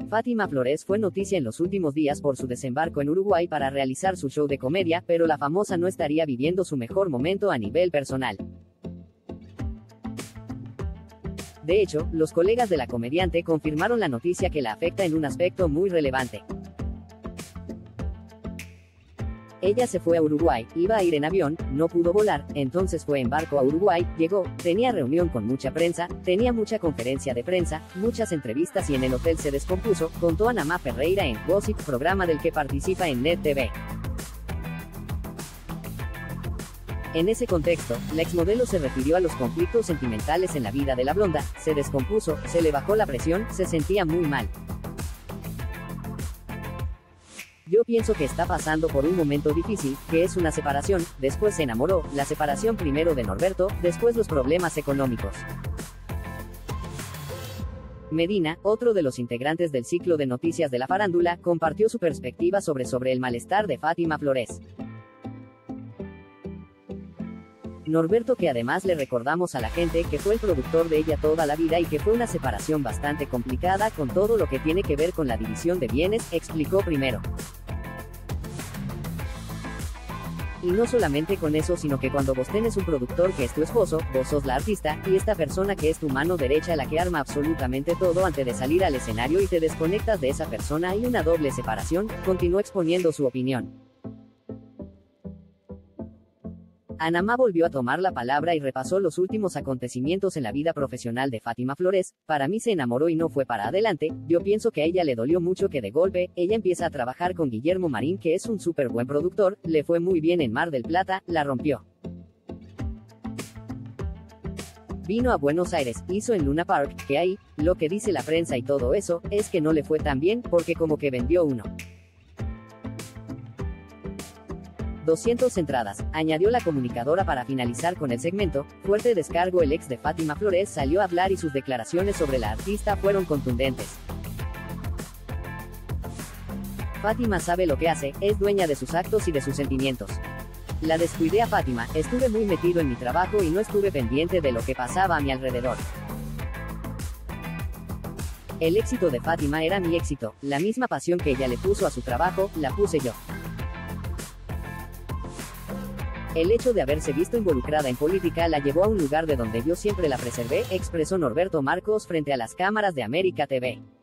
Fátima Flores fue noticia en los últimos días por su desembarco en Uruguay para realizar su show de comedia, pero la famosa no estaría viviendo su mejor momento a nivel personal. De hecho, los colegas de la comediante confirmaron la noticia que la afecta en un aspecto muy relevante. Ella se fue a Uruguay, iba a ir en avión, no pudo volar, entonces fue en barco a Uruguay, llegó, tenía reunión con mucha prensa, tenía mucha conferencia de prensa, muchas entrevistas y en el hotel se descompuso, contó Ana Má Ferreira en Gossip, programa del que participa en Net TV. En ese contexto, la exmodelo se refirió a los conflictos sentimentales en la vida de la blonda, se descompuso, se le bajó la presión, se sentía muy mal. Yo pienso que está pasando por un momento difícil, que es una separación, después se enamoró, la separación primero de Norberto, después los problemas económicos. Medina, otro de los integrantes del ciclo de noticias de la farándula, compartió su perspectiva sobre el malestar de Fátima Flores. Norberto, que además le recordamos a la gente que fue el productor de ella toda la vida y que fue una separación bastante complicada con todo lo que tiene que ver con la división de bienes, explicó primero. Y no solamente con eso, sino que cuando vos tenés un productor que es tu esposo, vos sos la artista, y esta persona que es tu mano derecha la que arma absolutamente todo antes de salir al escenario y te desconectas de esa persona, hay una doble separación, continuó exponiendo su opinión. Ana Má volvió a tomar la palabra y repasó los últimos acontecimientos en la vida profesional de Fátima Flores. Para mí se enamoró y no fue para adelante, yo pienso que a ella le dolió mucho que de golpe, ella empieza a trabajar con Guillermo Marín, que es un súper buen productor, le fue muy bien en Mar del Plata, la rompió. Vino a Buenos Aires, hizo en Luna Park, que ahí, lo que dice la prensa y todo eso, es que no le fue tan bien, porque como que vendió 200 entradas, añadió la comunicadora para finalizar con el segmento. Fuerte descargo. El ex de Fátima Flores salió a hablar y sus declaraciones sobre la artista fueron contundentes. Fátima sabe lo que hace, es dueña de sus actos y de sus sentimientos. La descuidé a Fátima, estuve muy metido en mi trabajo y no estuve pendiente de lo que pasaba a mi alrededor. El éxito de Fátima era mi éxito, la misma pasión que ella le puso a su trabajo, la puse yo. El hecho de haberse visto involucrada en política la llevó a un lugar de donde yo siempre la preservé, expresó Norberto Marcos frente a las cámaras de América TV.